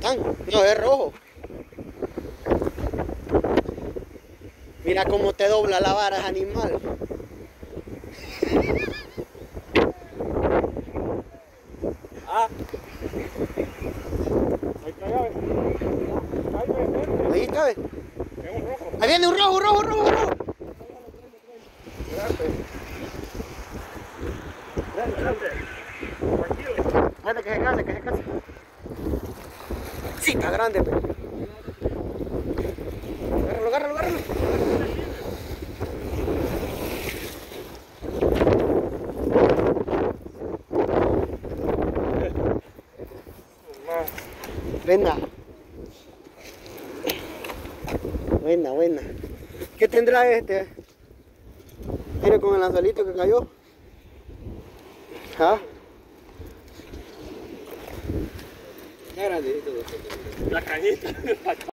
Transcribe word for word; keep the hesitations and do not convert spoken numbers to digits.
están. No, es rojo. Mira cómo te dobla la vara ese animal. Ah. Ahí está, ya ve. Ahí ve, Ahí está, ve. es un rojo. Ahí viene un rojo, rojo, rojo, rojo. Espérate. Espérate. Tranquilo. Espérate que se case, que se case. Sí, está grande, pe. Agárralo, agárralo, agárralo. Buena. Buena, buena. ¿Qué tendrá este? Mire con el anzuelito que cayó. ¿Ah? La cañita.